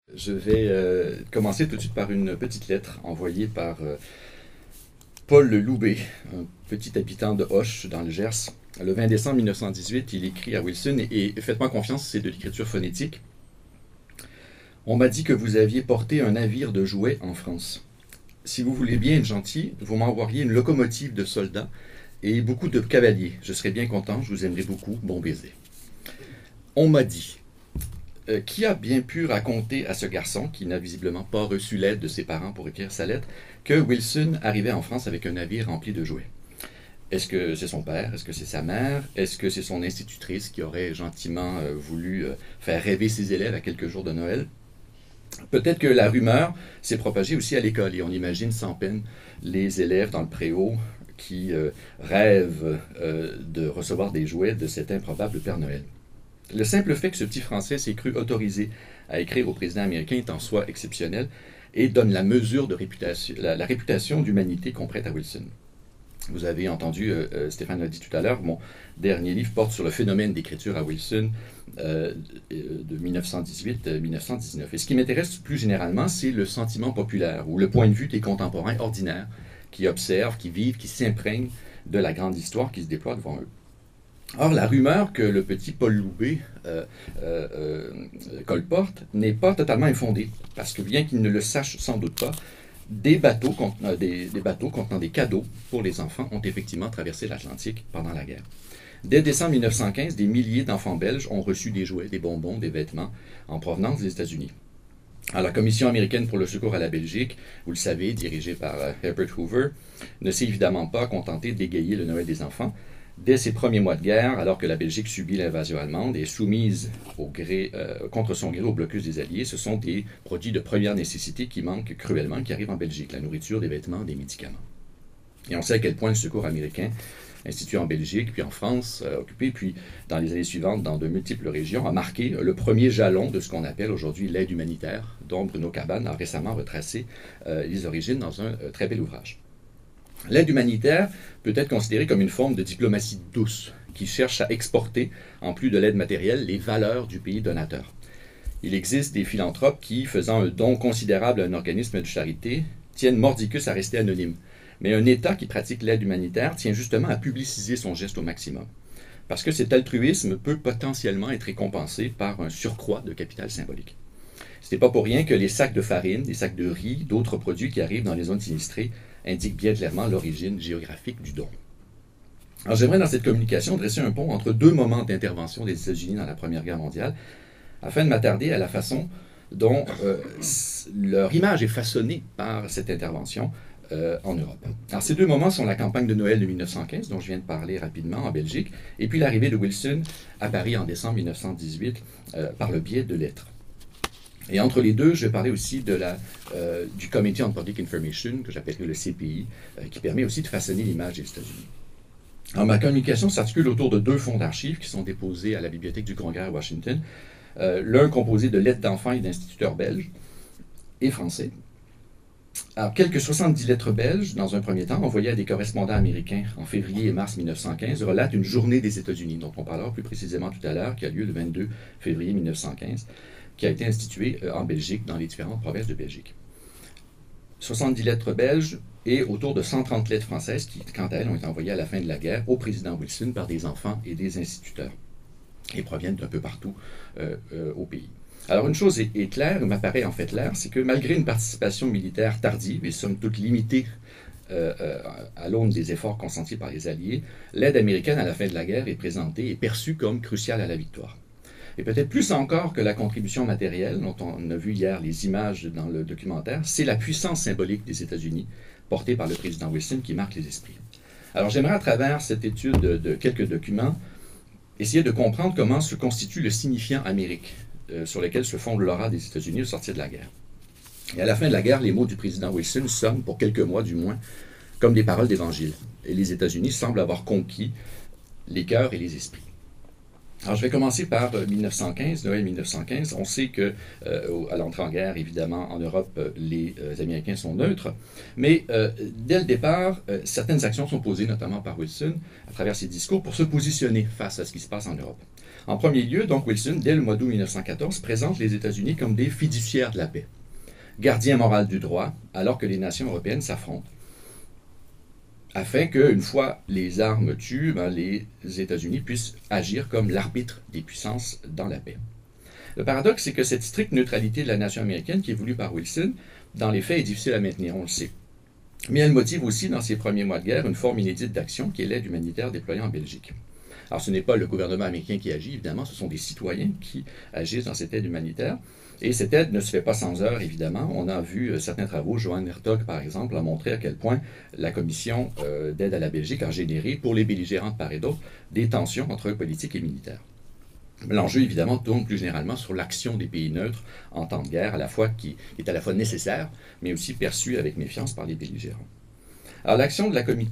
Je vais commencer tout de suite par une petite lettre envoyée par Paul Loubet, un petit habitant de Hoche, dans le Gers. Le 20 décembre 1918, il écrit à Wilson, et faites-moi confiance, c'est de l'écriture phonétique. On m'a dit que vous aviez porté un navire de jouets en France. Si vous voulez bien être gentil, vous m'envoyeriez une locomotive de soldats et beaucoup de cavaliers. Je serais bien content, je vous aimerais beaucoup. Bon baiser. On m'a dit. Qui a bien pu raconter à ce garçon, qui n'a visiblement pas reçu l'aide de ses parents pour écrire sa lettre, que Wilson arrivait en France avec un navire rempli de jouets? Est-ce que c'est son père? Est-ce que c'est sa mère? Est-ce que c'est son institutrice qui aurait gentiment voulu faire rêver ses élèves à quelques jours de Noël? Peut-être que la rumeur s'est propagée aussi à l'école, et on imagine sans peine les élèves dans le préau qui rêvent de recevoir des jouets de cet improbable Père Noël. Le simple fait que ce petit Français s'est cru autorisé à écrire au président américain est en soi exceptionnel et donne la mesure de réputation, la réputation d'humanité qu'on prête à Wilson. Vous avez entendu, Stéphane l'a dit tout à l'heure, mon dernier livre porte sur le phénomène d'écriture à Wilson de 1918-1919. Et ce qui m'intéresse plus généralement, c'est le sentiment populaire ou le point de vue des contemporains ordinaires qui observent, qui vivent, qui s'imprègnent de la grande histoire qui se déploie devant eux. Or, la rumeur que le petit Paul Loubet colporte n'est pas totalement infondée, parce que bien qu'il ne le sache sans doute pas, des bateaux contenant des cadeaux pour les enfants ont effectivement traversé l'Atlantique pendant la guerre. Dès décembre 1915, des milliers d'enfants belges ont reçu des jouets, des bonbons, des vêtements en provenance des États-Unis. Alors, la Commission américaine pour le secours à la Belgique, vous le savez, dirigée par Herbert Hoover, ne s'est évidemment pas contentée d'égayer le Noël des enfants. Dès ses premiers mois de guerre, alors que la Belgique subit l'invasion allemande et est soumise contre son gré au blocus des Alliés, ce sont des produits de première nécessité qui manquent cruellement, qui arrivent en Belgique, la nourriture, des vêtements, des médicaments. Et on sait à quel point le secours américain, institué en Belgique, puis en France, occupé, puis dans les années suivantes dans de multiples régions, a marqué le premier jalon de ce qu'on appelle aujourd'hui l'aide humanitaire, dont Bruno Cabane a récemment retracé les origines dans un très bel ouvrage. L'aide humanitaire peut être considérée comme une forme de diplomatie douce qui cherche à exporter, en plus de l'aide matérielle, les valeurs du pays donateur. Il existe des philanthropes qui, faisant un don considérable à un organisme de charité, tiennent mordicus à rester anonymes. Mais un État qui pratique l'aide humanitaire tient justement à publiciser son geste au maximum. Parce que cet altruisme peut potentiellement être récompensé par un surcroît de capital symbolique. Ce n'est pas pour rien que les sacs de farine, des sacs de riz, d'autres produits qui arrivent dans les zones sinistrées indique bien clairement l'origine géographique du don. Alors j'aimerais dans cette communication dresser un pont entre deux moments d'intervention des États-Unis dans la Première Guerre mondiale, afin de m'attarder à la façon dont leur image est façonnée par cette intervention en Europe. Alors ces deux moments sont la campagne de Noël de 1915, dont je viens de parler rapidement en Belgique, et puis l'arrivée de Wilson à Paris en décembre 1918 par le biais de lettres. Et entre les deux, je vais parler aussi du Committee on Public Information, que j'appellerai le CPI, qui permet aussi de façonner l'image des États-Unis. Alors, ma communication s'articule autour de deux fonds d'archives qui sont déposés à la Bibliothèque du Congrès à Washington. L'un composé de lettres d'enfants et d'instituteurs belges et français. Alors, quelques 70 lettres belges, dans un premier temps, envoyées à des correspondants américains en février et mars 1915, relatent une journée des États-Unis, dont on parlera plus précisément tout à l'heure, qui a lieu le 22 février 1915. Qui a été institué en Belgique, dans les différentes provinces de Belgique. 70 lettres belges et autour de 130 lettres françaises qui, quant à elles, ont été envoyées à la fin de la guerre au président Wilson par des enfants et des instituteurs et proviennent d'un peu partout au pays. Alors une chose est claire, m'apparaît en fait claire, c'est que malgré une participation militaire tardive et somme toute limitée à l'aune des efforts consentis par les Alliés, l'aide américaine à la fin de la guerre est présentée et perçue comme cruciale à la victoire. Et peut-être plus encore que la contribution matérielle, dont on a vu hier les images dans le documentaire, c'est la puissance symbolique des États-Unis, portée par le président Wilson, qui marque les esprits. Alors j'aimerais, à travers cette étude de quelques documents, essayer de comprendre comment se constitue le signifiant Amérique, sur lequel se fonde l'aura des États-Unis au sortir de la guerre. Et à la fin de la guerre, les mots du président Wilson sonnent, pour quelques mois du moins, comme des paroles d'évangile. Et les États-Unis semblent avoir conquis les cœurs et les esprits. Alors, je vais commencer par 1915, Noël 1915. On sait que, à l'entrée en guerre, évidemment, en Europe, les Américains sont neutres. Mais dès le départ, certaines actions sont posées, notamment par Wilson, à travers ses discours, pour se positionner face à ce qui se passe en Europe. En premier lieu, donc Wilson, dès le mois d'août 1914, présente les États-Unis comme des fiduciaires de la paix, gardiens moraux du droit, alors que les nations européennes s'affrontent, afin qu'une fois les armes tues, les États-Unis puissent agir comme l'arbitre des puissances dans la paix. Le paradoxe, c'est que cette stricte neutralité de la nation américaine, qui est voulue par Wilson, dans les faits, est difficile à maintenir, on le sait. Mais elle motive aussi, dans ses premiers mois de guerre, une forme inédite d'action qui est l'aide humanitaire déployée en Belgique. Alors, ce n'est pas le gouvernement américain qui agit, évidemment, ce sont des citoyens qui agissent dans cette aide humanitaire. Et cette aide ne se fait pas sans heurts, évidemment. On a vu certains travaux, Johan Hertog, par exemple, a montré à quel point la commission d'aide à la Belgique a généré, pour les belligérants de part et d'autre, des tensions entre politique et militaire. L'enjeu, évidemment, tourne plus généralement sur l'action des pays neutres en temps de guerre, qui est à la fois nécessaire, mais aussi perçue avec méfiance par les belligérants. Alors, l'action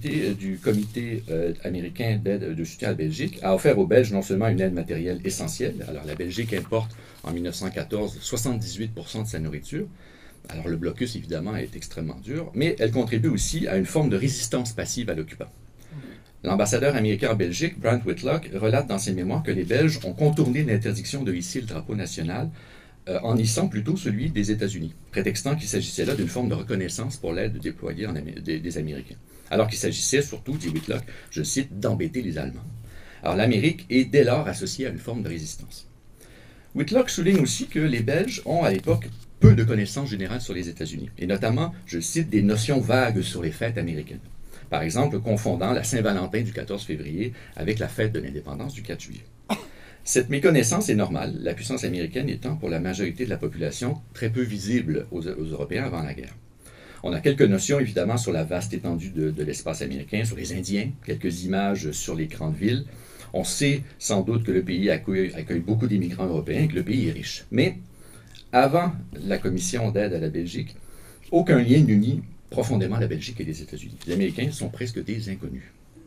du comité américain d'aide de soutien à la Belgique a offert aux Belges non seulement une aide matérielle essentielle. Alors, la Belgique importe en 1914 78% de sa nourriture. Alors, le blocus, évidemment, est extrêmement dur, mais elle contribue aussi à une forme de résistance passive à l'occupant. L'ambassadeur américain en Belgique, Brant Whitlock, relate dans ses mémoires que les Belges ont contourné l'interdiction de hisser le drapeau national en hissant plutôt celui des États-Unis, prétextant qu'il s'agissait là d'une forme de reconnaissance pour l'aide déployée des Américains. Alors qu'il s'agissait surtout, dit Whitlock, je cite, d'embêter les Allemands. Alors l'Amérique est dès lors associée à une forme de résistance. Whitlock souligne aussi que les Belges ont à l'époque peu de connaissances générales sur les États-Unis, et notamment, je cite, des notions vagues sur les fêtes américaines. Par exemple, confondant la Saint-Valentin du 14 février avec la fête de l'indépendance du 4 juillet. Cette méconnaissance est normale, la puissance américaine étant pour la majorité de la population très peu visible aux Européens avant la guerre. On a quelques notions évidemment sur la vaste étendue de l'espace américain, sur les Indiens, quelques images sur les grandes villes. On sait sans doute que le pays accueille beaucoup d'immigrants européens et que le pays est riche. Mais avant la commission d'aide à la Belgique, aucun lien n'unit profondément la Belgique et les États-Unis. Les Américains sont presque des inconnus.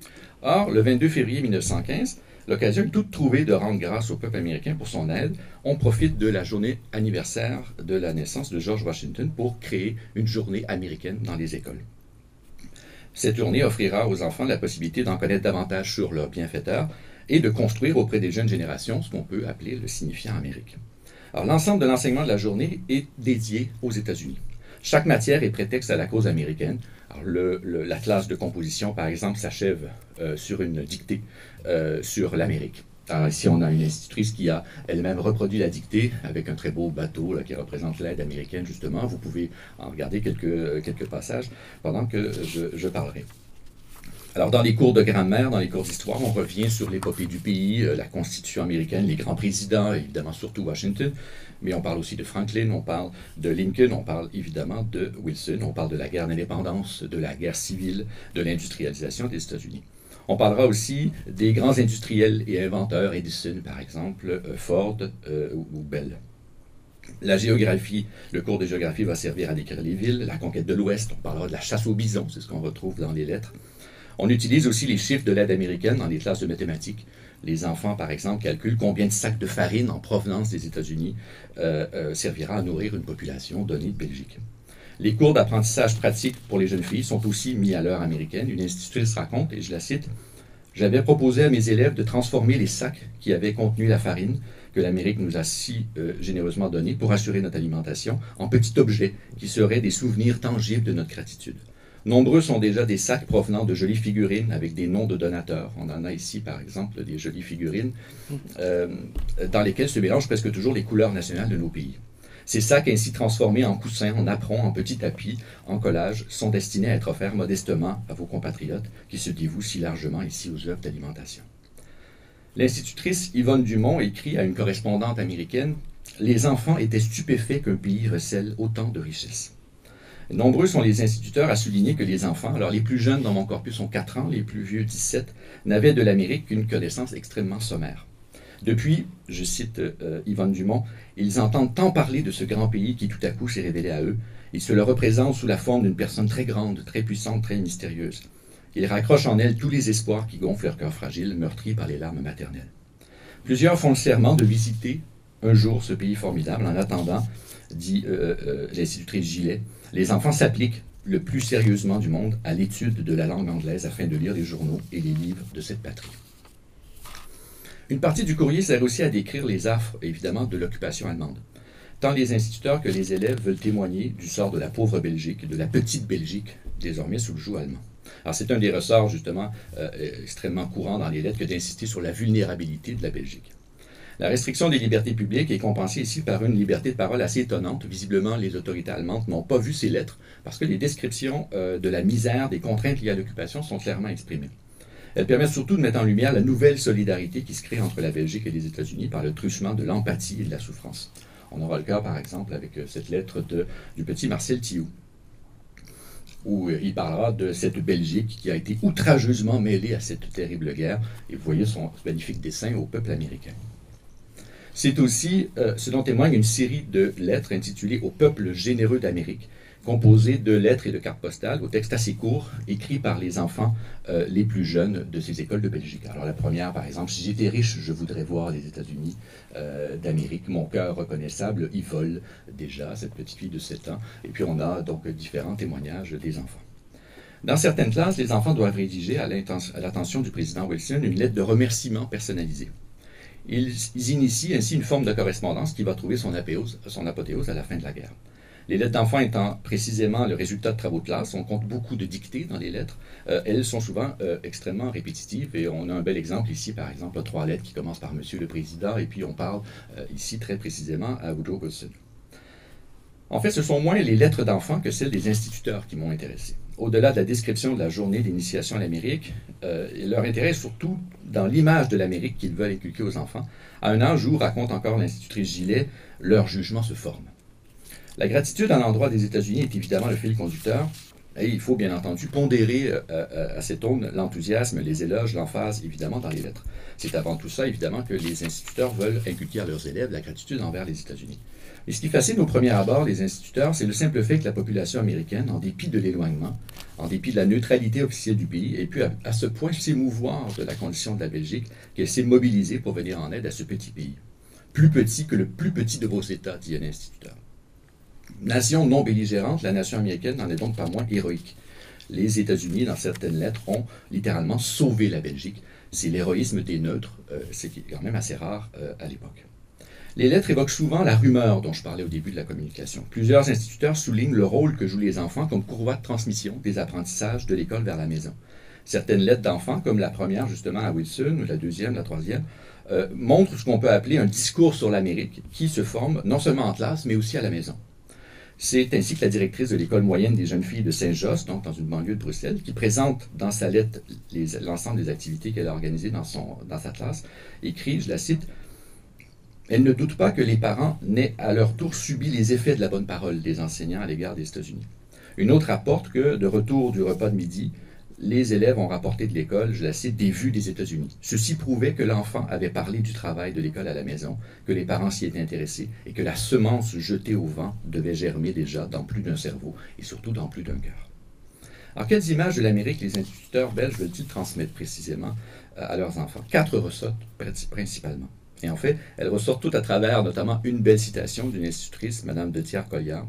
Or, le 22 février 1915, l'occasion est toute trouvée de rendre grâce au peuple américain pour son aide. On profite de la journée anniversaire de la naissance de George Washington pour créer une journée américaine dans les écoles. Cette journée offrira aux enfants la possibilité d'en connaître davantage sur leurs bienfaiteurs et de construire auprès des jeunes générations ce qu'on peut appeler le signifiant Amérique. Alors, l'ensemble de l'enseignement de la journée est dédié aux États-Unis. Chaque matière est prétexte à la cause américaine. Alors, la classe de composition, par exemple, s'achève sur une dictée sur l'Amérique. Alors, ici, on a une institutrice qui a elle-même reproduit la dictée avec un très beau bateau là, qui représente l'aide américaine, justement. Vous pouvez en regarder quelques passages pendant que je parlerai. Alors, dans les cours de grammaire, dans les cours d'histoire, on revient sur l'épopée du pays, la Constitution américaine, les grands présidents, évidemment surtout Washington, mais on parle aussi de Franklin, on parle de Lincoln, on parle évidemment de Wilson, on parle de la guerre d'indépendance, de la guerre civile, de l'industrialisation des États-Unis. On parlera aussi des grands industriels et inventeurs, Edison par exemple, Ford ou Bell. La géographie, le cours de géographie va servir à décrire les villes, la conquête de l'Ouest, on parlera de la chasse aux bisons, c'est ce qu'on retrouve dans les lettres. On utilise aussi les chiffres de l'aide américaine dans les classes de mathématiques. Les enfants, par exemple, calculent combien de sacs de farine en provenance des États-Unis servira à nourrir une population donnée de Belgique. Les cours d'apprentissage pratique pour les jeunes filles sont aussi mis à l'heure américaine. Une institutrice raconte, et je la cite, « J'avais proposé à mes élèves de transformer les sacs qui avaient contenu la farine que l'Amérique nous a si généreusement donnée pour assurer notre alimentation en petits objets qui seraient des souvenirs tangibles de notre gratitude. Nombreux sont déjà des sacs provenant de jolies figurines avec des noms de donateurs. On en a ici, par exemple, des jolies figurines dans lesquelles se mélangent presque toujours les couleurs nationales de nos pays. Ces sacs ainsi transformés en coussins, en apron, en petits tapis, en collages, sont destinés à être offerts modestement à vos compatriotes qui se dévouent si largement ici aux œuvres d'alimentation. » L'institutrice Yvonne Dumont écrit à une correspondante américaine « Les enfants étaient stupéfaits qu'un pays recèle autant de richesses. » Nombreux sont les instituteurs à souligner que les enfants, alors les plus jeunes dans mon corpus ont 4 ans, les plus vieux 17, n'avaient de l'Amérique qu'une connaissance extrêmement sommaire. Depuis, je cite Yvonne Dumont, ils entendent tant parler de ce grand pays qui tout à coup s'est révélé à eux. Ils se le représentent sous la forme d'une personne très grande, très puissante, très mystérieuse. Ils raccrochent en elle tous les espoirs qui gonflent leur cœur fragile, meurtri par les larmes maternelles. Plusieurs font le serment de visiter un jour ce pays formidable. En attendant, dit l'institutrice Gillet, les enfants s'appliquent le plus sérieusement du monde à l'étude de la langue anglaise afin de lire les journaux et les livres de cette patrie. Une partie du courrier sert aussi à décrire les affres, évidemment, de l'occupation allemande. Tant les instituteurs que les élèves veulent témoigner du sort de la pauvre Belgique, de la petite Belgique, désormais sous le joug allemand. Alors c'est un des ressorts, justement, extrêmement courant dans les lettres que d'insister sur la vulnérabilité de la Belgique. La restriction des libertés publiques est compensée ici par une liberté de parole assez étonnante. Visiblement, les autorités allemandes n'ont pas vu ces lettres parce que les descriptions de la misère, des contraintes liées à l'occupation sont clairement exprimées. Elles permettent surtout de mettre en lumière la nouvelle solidarité qui se crée entre la Belgique et les États-Unis par le truchement de l'empathie et de la souffrance. On aura le cas, par exemple, avec cette lettre du petit Marcel Thiou, où il parlera de cette Belgique qui a été outrageusement mêlée à cette terrible guerre. Et vous voyez son magnifique dessin au peuple américain. C'est aussi ce dont témoigne une série de lettres intitulées « Au peuple généreux d'Amérique », composées de lettres et de cartes postales, au texte assez court, écrits par les enfants les plus jeunes de ces écoles de Belgique. Alors la première, par exemple, « Si j'étais riche, je voudrais voir les États-Unis d'Amérique. Mon cœur reconnaissable y vole déjà, cette petite fille de 7 ans. » Et puis on a donc différents témoignages des enfants. Dans certaines classes, les enfants doivent rédiger à l'attention du président Wilson une lettre de remerciement personnalisée. Ils initient ainsi une forme de correspondance qui va trouver son apothéose à la fin de la guerre. Les lettres d'enfants étant précisément le résultat de travaux de classe, on compte beaucoup de dictées dans les lettres. Elles sont souvent extrêmement répétitives et on a un bel exemple ici, par exemple, 3 lettres qui commencent par Monsieur le Président et puis on parle ici très précisément à Woodrow Wilson. En fait, ce sont moins les lettres d'enfants que celles des instituteurs qui m'ont intéressé. Au-delà de la description de la journée d'initiation à l'Amérique, leur intérêt est surtout dans l'image de l'Amérique qu'ils veulent inculquer aux enfants, à un âge où, raconte encore l'institutrice Gillet, leur jugement se forme. La gratitude à l'endroit des États-Unis est évidemment le fil conducteur, et il faut bien entendu pondérer à cette aune l'enthousiasme, les éloges, l'emphase, évidemment, dans les lettres. C'est avant tout ça, évidemment, que les instituteurs veulent inculquer à leurs élèves la gratitude envers les États-Unis. Et ce qui fascine au premier abord les instituteurs, c'est le simple fait que la population américaine, en dépit de l'éloignement, en dépit de la neutralité officielle du pays, ait pu à ce point s'émouvoir de la condition de la Belgique qu'elle s'est mobilisée pour venir en aide à ce petit pays. Plus petit que le plus petit de vos États, dit un instituteur. Nation non belligérante, la nation américaine n'en est donc pas moins héroïque. Les États-Unis, dans certaines lettres, ont littéralement sauvé la Belgique. C'est l'héroïsme des neutres, c'est quand même assez rare à l'époque. Les lettres évoquent souvent la rumeur dont je parlais au début de la communication. Plusieurs instituteurs soulignent le rôle que jouent les enfants comme courroie de transmission des apprentissages de l'école vers la maison. Certaines lettres d'enfants, comme la première justement à Wilson, ou la deuxième, la troisième, montrent ce qu'on peut appeler un discours sur l'Amérique qui se forme non seulement en classe, mais aussi à la maison. C'est ainsi que la directrice de l'école moyenne des jeunes filles de Saint-Josse, donc dans une banlieue de Bruxelles, qui présente dans sa lettre l'ensemble des activités qu'elle a organisées dans sa classe, écrit, je la cite, « Elle ne doute pas que les parents n'aient à leur tour subi les effets de la bonne parole des enseignants à l'égard des États-Unis. » Une autre rapporte que, de retour du repas de midi, les élèves ont rapporté de l'école, je la cite, des vues des États-Unis. Ceci prouvait que l'enfant avait parlé du travail de l'école à la maison, que les parents s'y étaient intéressés et que la semence jetée au vent devait germer déjà dans plus d'un cerveau et surtout dans plus d'un cœur. Alors, quelles images de l'Amérique les instituteurs belges veulent-ils transmettre précisément à leurs enfants? 4 ressortent principalement. Et en fait, elles ressortent toutes à travers notamment une belle citation d'une institutrice, Mme de Thiers-Colliard,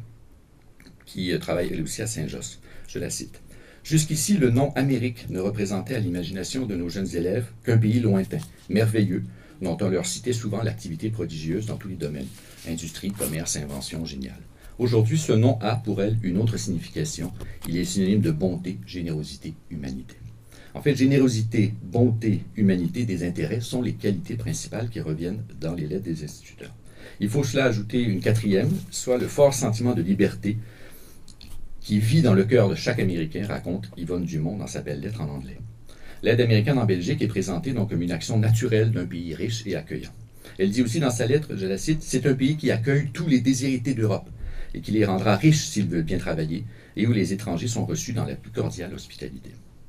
qui travaille elle aussi à Saint-Josse. Je la cite. « Jusqu'ici, le nom Amérique ne représentait à l'imagination de nos jeunes élèves qu'un pays lointain, merveilleux, dont on leur citait souvent l'activité prodigieuse dans tous les domaines, industrie, commerce, invention géniale. Aujourd'hui, ce nom a pour elle une autre signification. Il est synonyme de bonté, générosité, humanité. » En fait, générosité, bonté, humanité, des intérêts sont les qualités principales qui reviennent dans les lettres des instituteurs. Il faut cela ajouter une quatrième, soit le fort sentiment de liberté qui vit dans le cœur de chaque Américain, raconte Yvonne Dumont dans sa belle lettre en anglais. L'aide américaine en Belgique est présentée donc comme une action naturelle d'un pays riche et accueillant. Elle dit aussi dans sa lettre, je la cite, « C'est un pays qui accueille tous les déshérités d'Europe et qui les rendra riches s'ils veulent bien travailler et où les étrangers sont reçus dans la plus cordiale hospitalité. »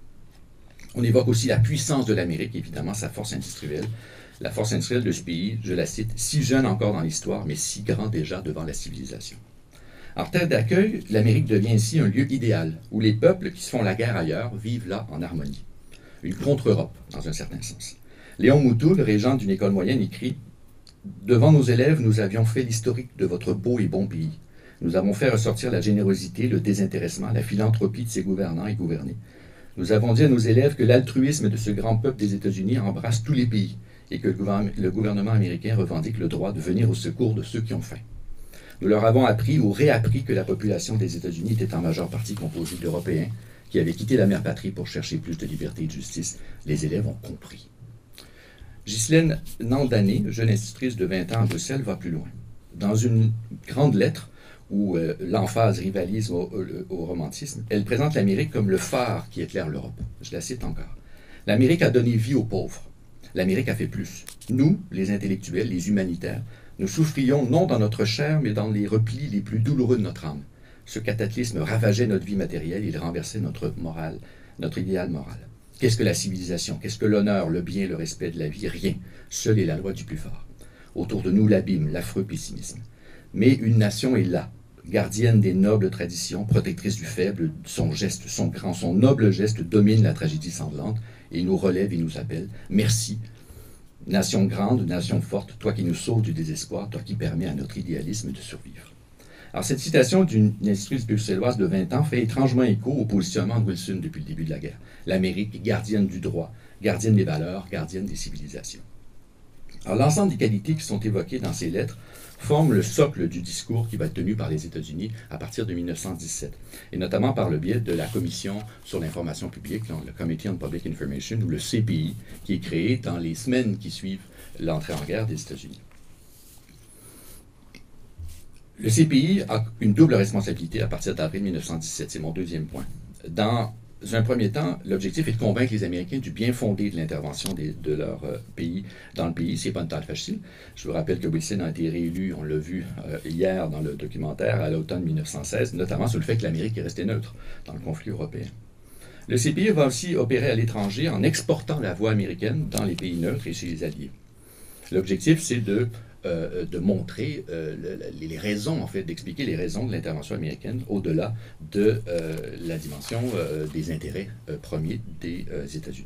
On évoque aussi la puissance de l'Amérique, évidemment, sa force industrielle. La force industrielle de ce pays, je la cite, « si jeune encore dans l'histoire, mais si grand déjà devant la civilisation. » Alors, terre d'accueil, l'Amérique devient ainsi un lieu idéal, où les peuples qui se font la guerre ailleurs vivent là en harmonie. Une contre-Europe, dans un certain sens. Léon Moutoul, régent d'une école moyenne, écrit « Devant nos élèves, nous avions fait l'historique de votre beau et bon pays. Nous avons fait ressortir la générosité, le désintéressement, la philanthropie de ses gouvernants et gouvernés. Nous avons dit à nos élèves que l'altruisme de ce grand peuple des États-Unis embrasse tous les pays et que le gouvernement américain revendique le droit de venir au secours de ceux qui ont faim. Nous leur avons appris ou réappris que la population des États-Unis était en majeure partie composée d'Européens qui avaient quitté la mère patrie pour chercher plus de liberté et de justice. Les élèves ont compris. Ghislaine Nandané, jeune institutrice de 20 ans à Bruxelles, va plus loin. Dans une grande lettre où l'emphase rivalise au romantisme, elle présente l'Amérique comme le phare qui éclaire l'Europe. Je la cite encore. « L'Amérique a donné vie aux pauvres. L'Amérique a fait plus. Nous, les intellectuels, les humanitaires, nous souffrions non dans notre chair, mais dans les replis les plus douloureux de notre âme. Ce cataclysme ravageait notre vie matérielle, il renversait notre morale, notre idéal moral. Qu'est-ce que la civilisation? Qu'est-ce que l'honneur, le bien, le respect de la vie? Rien. Seule est la loi du plus fort. Autour de nous, l'abîme, l'affreux pessimisme. Mais une nation est là, gardienne des nobles traditions, protectrice du faible, son geste, son grand, son noble geste domine la tragédie sanglante, et il nous relève et nous appelle. Merci, nation grande, nation forte, toi qui nous sauves du désespoir, toi qui permets à notre idéalisme de survivre. » Alors, cette citation d'une institutrice bruxelloise de 20 ans fait étrangement écho au positionnement de Wilson depuis le début de la guerre. L'Amérique, gardienne du droit, gardienne des valeurs, gardienne des civilisations. Alors, l'ensemble des qualités qui sont évoquées dans ces lettres forment le socle du discours qui va être tenu par les États-Unis à partir de 1917, et notamment par le biais de la Commission sur l'information publique, le Committee on Public Information, ou le CPI, qui est créé dans les semaines qui suivent l'entrée en guerre des États-Unis. Le CPI a une double responsabilité à partir d'avril 1917, c'est mon deuxième point. Dans un premier temps, l'objectif est de convaincre les Américains du bien fondé de l'intervention de leur pays dans le pays. Ce n'est pas une tâche facile. Je vous rappelle que Wilson a été réélu, on l'a vu hier dans le documentaire, à l'automne 1916, notamment sur le fait que l'Amérique est restée neutre dans le conflit européen. Le CPI va aussi opérer à l'étranger en exportant la voix américaine dans les pays neutres et chez les alliés. L'objectif, c'est de montrer les raisons, en fait, d'expliquer les raisons de l'intervention américaine au-delà de la dimension des intérêts premiers des États-Unis.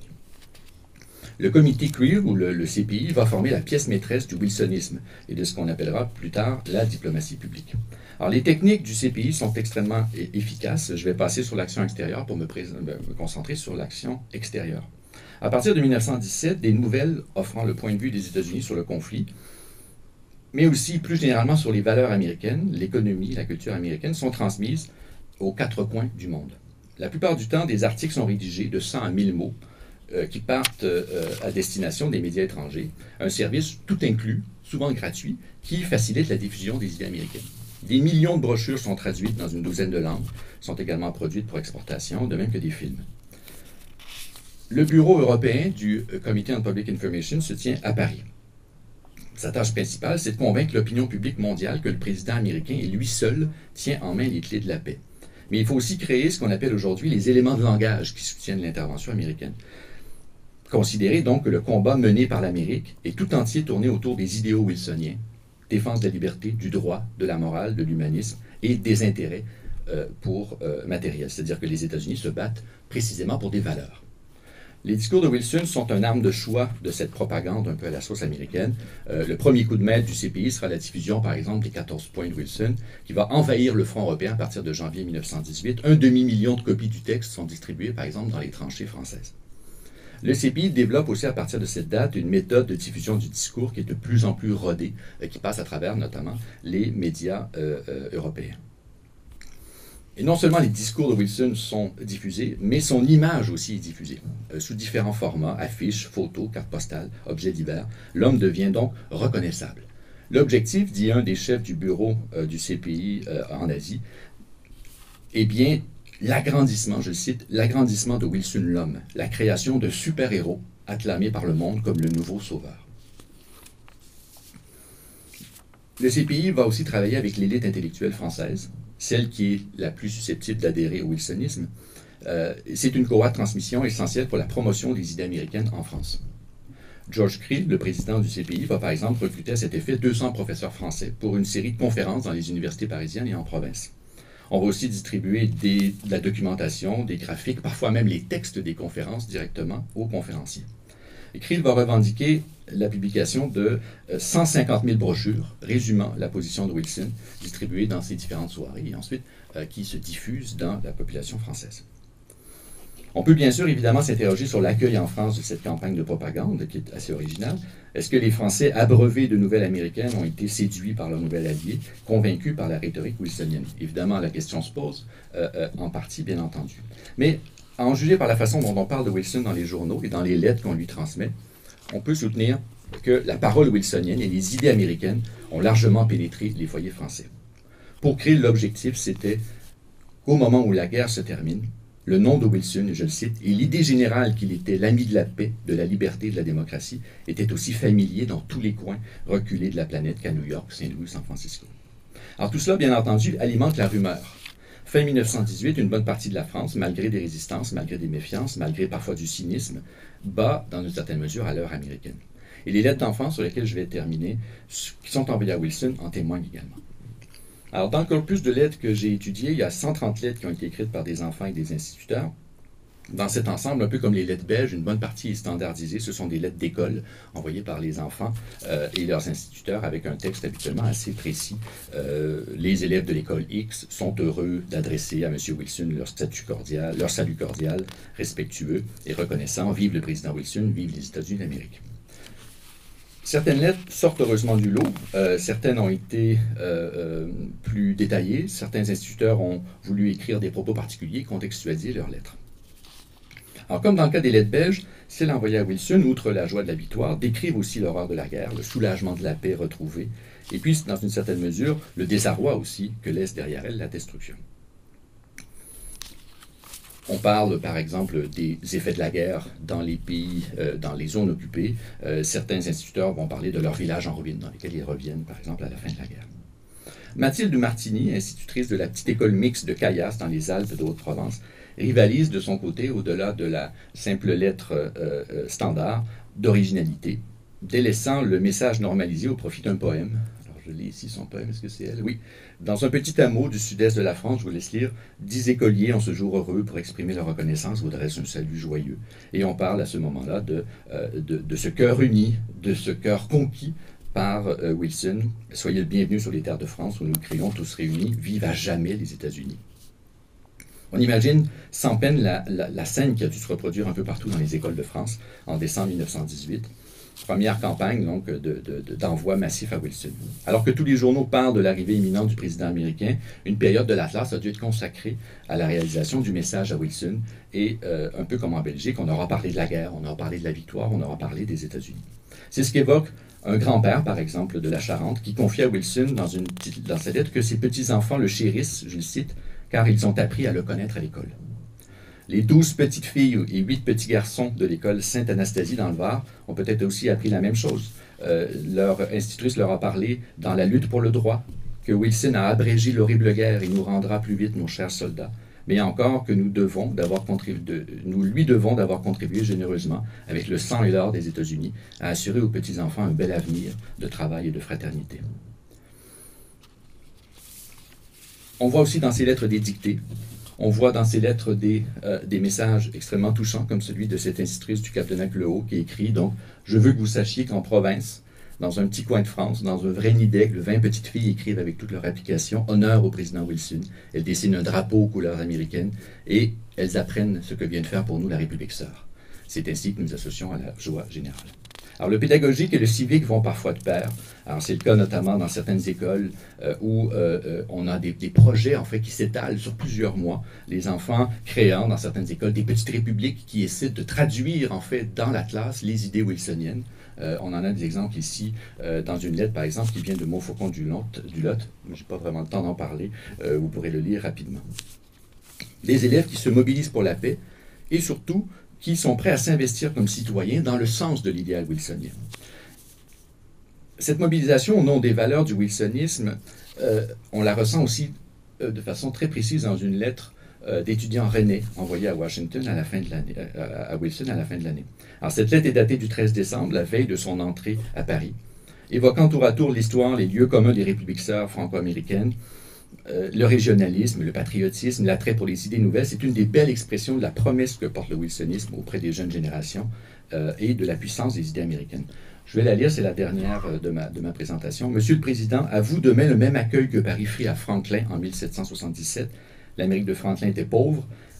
Le comité Creel, ou le CPI, va former la pièce maîtresse du wilsonisme et de ce qu'on appellera plus tard la diplomatie publique. Alors, les techniques du CPI sont extrêmement efficaces. Je vais passer sur l'action extérieure pour me concentrer sur l'action extérieure. À partir de 1917, des nouvelles offrant le point de vue des États-Unis sur le conflit, mais aussi plus généralement sur les valeurs américaines, l'économie, la culture américaine, sont transmises aux quatre coins du monde. La plupart du temps, des articles sont rédigés de 100 à 1000 mots qui partent à destination des médias étrangers, un service tout inclus, souvent gratuit, qui facilite la diffusion des idées américaines. Des millions de brochures sont traduites dans une douzaine de langues, sont également produites pour exportation, de même que des films. Le bureau européen du Committee on Public Information se tient à Paris. Sa tâche principale, c'est de convaincre l'opinion publique mondiale que le président américain, et lui seul, tient en main les clés de la paix. Mais il faut aussi créer ce qu'on appelle aujourd'hui les éléments de langage qui soutiennent l'intervention américaine. Considérer donc que le combat mené par l'Amérique est tout entier tourné autour des idéaux wilsoniens, défense de la liberté, du droit, de la morale, de l'humanisme et des intérêts matériels. C'est-à-dire que les États-Unis se battent précisément pour des valeurs. Les discours de Wilson sont une arme de choix de cette propagande un peu à la sauce américaine. Le premier coup de maître du CPI sera la diffusion, par exemple, des 14 points de Wilson, qui va envahir le front européen à partir de janvier 1918. 1 demi-million de copies du texte sont distribuées, par exemple, dans les tranchées françaises. Le CPI développe aussi à partir de cette date une méthode de diffusion du discours qui est de plus en plus rodée, qui passe à travers notamment les médias européens. Et non seulement les discours de Wilson sont diffusés, mais son image aussi est diffusée, sous différents formats, affiches, photos, cartes postales, objets divers. L'homme devient donc reconnaissable. L'objectif, dit un des chefs du bureau du CPI en Asie, est bien l'agrandissement, je cite, l'agrandissement de Wilson l'homme, la création de super-héros acclamés par le monde comme le nouveau sauveur. Le CPI va aussi travailler avec l'élite intellectuelle française, celle qui est la plus susceptible d'adhérer au wilsonisme. C'est une courroie de transmission essentielle pour la promotion des idées américaines en France. George Creel, le président du CPI, va par exemple recruter à cet effet 200 professeurs français pour une série de conférences dans les universités parisiennes et en province. On va aussi distribuer de la documentation, des graphiques, parfois même les textes des conférences directement aux conférenciers. Et Creel va revendiquer la publication de 150 000 brochures résumant la position de Wilson, distribuées dans ces différentes soirées et ensuite qui se diffusent dans la population française. On peut bien sûr évidemment s'interroger sur l'accueil en France de cette campagne de propagande qui est assez originale. Est-ce que les Français abreuvés de nouvelles américaines ont été séduits par leur nouvel allié, convaincus par la rhétorique wilsonienne? Évidemment, la question se pose, en partie bien entendu. Mais à en juger par la façon dont on parle de Wilson dans les journaux et dans les lettres qu'on lui transmet, on peut soutenir que la parole wilsonienne et les idées américaines ont largement pénétré les foyers français. Pour créer l'objectif, c'était qu'au moment où la guerre se termine, le nom de Wilson, je le cite, et l'idée générale qu'il était l'ami de la paix, de la liberté, de la démocratie, était aussi familier dans tous les coins reculés de la planète qu'à New York, Saint-Louis, San Francisco. Alors tout cela, bien entendu, alimente la rumeur. Fin 1918, une bonne partie de la France, malgré des résistances, malgré des méfiances, malgré parfois du cynisme, bat, dans une certaine mesure, à l'heure américaine. Et les lettres d'enfants sur lesquelles je vais terminer, qui sont envoyées à Wilson, en témoignent également. Alors, dans le corpus de lettres que j'ai étudié, il y a 130 lettres qui ont été écrites par des enfants et des instituteurs. Dans cet ensemble, un peu comme les lettres belges, une bonne partie est standardisée. Ce sont des lettres d'école envoyées par les enfants et leurs instituteurs avec un texte habituellement assez précis. Les élèves de l'école X sont heureux d'adresser à M. Wilson leur salut cordial, respectueux et reconnaissant. Vive le président Wilson, vive les États-Unis d'Amérique. Certaines lettres sortent heureusement du lot, certaines ont été plus détaillées, certains instituteurs ont voulu écrire des propos particuliers, contextualiser leurs lettres. Alors comme dans le cas des lettres belges, celles envoyées à Wilson, outre la joie de la victoire, décrivent aussi l'horreur de la guerre, le soulagement de la paix retrouvée, et puis dans une certaine mesure, le désarroi aussi que laisse derrière elle la destruction. On parle, par exemple, des effets de la guerre dans les pays, dans les zones occupées. Certains instituteurs vont parler de leur village en ruine, dans lesquels ils reviennent, par exemple, à la fin de la guerre. Mathilde Martini, institutrice de la petite école mixte de Caillasse dans les Alpes de Haute-Provence, rivalise de son côté, au-delà de la simple lettre standard, d'originalité, délaissant le message normalisé au profit d'un poème. Alors, je lis ici son poème, est-ce que c'est elle? Oui. Dans un petit hameau du sud-est de la France, je vous laisse lire, 10 écoliers en ce jour heureux pour exprimer leur reconnaissance vous dressent un salut joyeux. Et on parle à ce moment-là de ce cœur uni, de ce cœur conquis par Wilson. Soyez le bienvenu sur les terres de France où nous crions tous réunis, vive à jamais les États-Unis. On imagine sans peine la scène qui a dû se reproduire un peu partout dans les écoles de France en décembre 1918. Première campagne donc d'envoi massif à Wilson. Alors que tous les journaux parlent de l'arrivée imminente du président américain, une période de l'Atlas a dû être consacrée à la réalisation du message à Wilson. Et un peu comme en Belgique, on aura parlé de la guerre, on aura parlé de la victoire, on aura parlé des États-Unis. C'est ce qu'évoque un grand-père, par exemple, de la Charente, qui confie à Wilson dans sa lettre que ses petits-enfants le chérissent, je le cite, car ils ont appris à le connaître à l'école. Les 12 petites filles et 8 petits garçons de l'école Sainte-Anastasie dans le Var ont peut-être aussi appris la même chose. Leur institutrice leur a parlé dans la lutte pour le droit, que Wilson a abrégé l'horrible guerre et nous rendra plus vite nos chers soldats, mais encore que nous lui devons d'avoir contribué généreusement, avec le sang et l'or des États-Unis, à assurer aux petits-enfants un bel avenir de travail et de fraternité. On voit aussi dans ces lettres des dictées. On voit dans ces lettres des messages extrêmement touchants, comme celui de cette institutrice du Cap-de-Nac-le-Haut qui écrit donc « Je veux que vous sachiez qu'en province, dans un petit coin de France, dans un vrai nid d'aigle, 20 petites filles écrivent avec toute leur application « Honneur au président Wilson ». Elles dessinent un drapeau aux couleurs américaines et elles apprennent ce que vient de faire pour nous la République sœur. C'est ainsi que nous associons à la joie générale. Alors, le pédagogique et le civique vont parfois de pair. Alors, c'est le cas notamment dans certaines écoles où on a des projets, en fait, qui s'étalent sur plusieurs mois. Les enfants créant, dans certaines écoles, des petites républiques qui essaient de traduire, en fait, dans la classe, les idées wilsoniennes. On en a des exemples ici, dans une lettre, par exemple, qui vient de Montfaucon du Lot. Je n'ai pas vraiment le temps d'en parler. Vous pourrez le lire rapidement. Des élèves qui se mobilisent pour la paix et surtout qui sont prêts à s'investir comme citoyens dans le sens de l'idéal wilsonien. Cette mobilisation au nom des valeurs du wilsonisme, on la ressent aussi de façon très précise dans une lettre d'étudiant rennais envoyée à Washington à Wilson à la fin de l'année. Alors cette lettre est datée du 13 décembre, la veille de son entrée à Paris, évoquant tour à tour l'histoire, les lieux communs des républiques sœurs franco-américaines, le régionalisme, le patriotisme, l'attrait pour les idées nouvelles. C'est une des belles expressions de la promesse que porte le wilsonisme auprès des jeunes générations et de la puissance des idées américaines. Je vais la lire, c'est la dernière de ma présentation. Monsieur le Président, à vous demain le même accueil que Paris fit à Franklin en 1777. L'Amérique de Franklin était pauvre,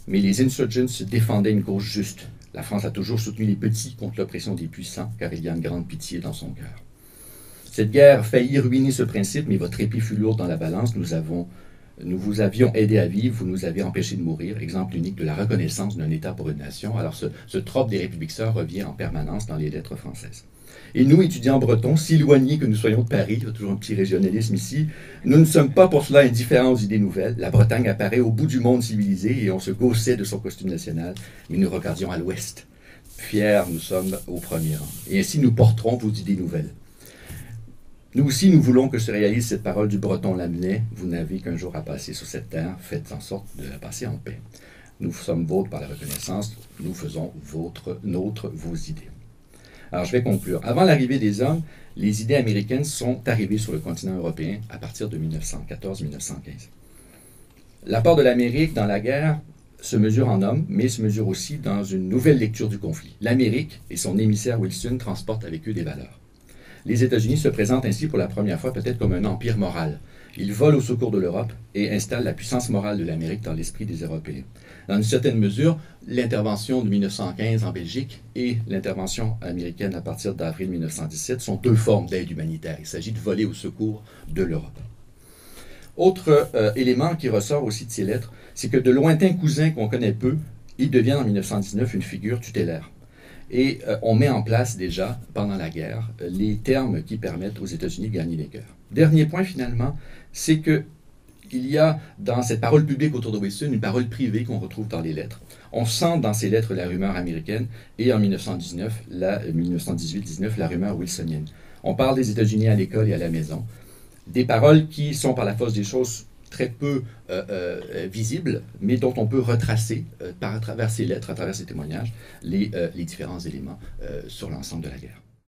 mais les insurgents se défendaient une cause juste. La France a toujours soutenu les petits contre l'oppression des puissants, car il y a une grande pitié dans son cœur. Cette guerre faillit ruiner ce principe, mais votre épée fut lourde dans la balance. Nous vous avions aidé à vivre, vous nous avez empêchés de mourir. Exemple unique de la reconnaissance d'un État pour une nation. Alors ce trope des républiques sœurs revient en permanence dans les lettres françaises. Et nous, étudiants bretons, si éloignés que nous soyons de Paris, il y a toujours un petit régionalisme ici, nous ne sommes pas pour cela indifférents aux idées nouvelles. La Bretagne apparaît au bout du monde civilisé et on se gaussait de son costume national, mais nous regardions à l'ouest. Fiers, nous sommes au premier rang. Et ainsi, nous porterons vos idées nouvelles. Nous aussi, nous voulons que se réalise cette parole du breton Lamennais. Vous n'avez qu'un jour à passer sur cette terre, faites en sorte de la passer en paix. Nous sommes vôtres par la reconnaissance, nous faisons nôtres vos idées. Alors, je vais conclure. Avant l'arrivée des hommes, les idées américaines sont arrivées sur le continent européen à partir de 1914-1915. L'apport de l'Amérique dans la guerre se mesure en hommes, mais se mesure aussi dans une nouvelle lecture du conflit. L'Amérique et son émissaire Wilson transportent avec eux des valeurs. Les États-Unis se présentent ainsi pour la première fois peut-être comme un empire moral. Ils volent au secours de l'Europe et installent la puissance morale de l'Amérique dans l'esprit des Européens. Dans une certaine mesure, l'intervention de 1915 en Belgique et l'intervention américaine à partir d'avril 1917 sont deux formes d'aide humanitaire. Il s'agit de voler au secours de l'Europe. Autre élément qui ressort aussi de ces lettres, c'est que de lointains cousins qu'on connaît peu, ils deviennent en 1919 une figure tutélaire. Et on met en place déjà, pendant la guerre, les termes qui permettent aux États-Unis de gagner les cœurs. Dernier point, finalement, c'est qu'il y a dans cette parole publique autour de Wilson une parole privée qu'on retrouve dans les lettres. On sent dans ces lettres la rumeur américaine et en 1918-19, la rumeur wilsonienne. On parle des États-Unis à l'école et à la maison. Des paroles qui sont par la force des choses très peu visibles, mais dont on peut retracer à travers ces lettres, à travers ces témoignages, les différents éléments sur l'ensemble de la guerre.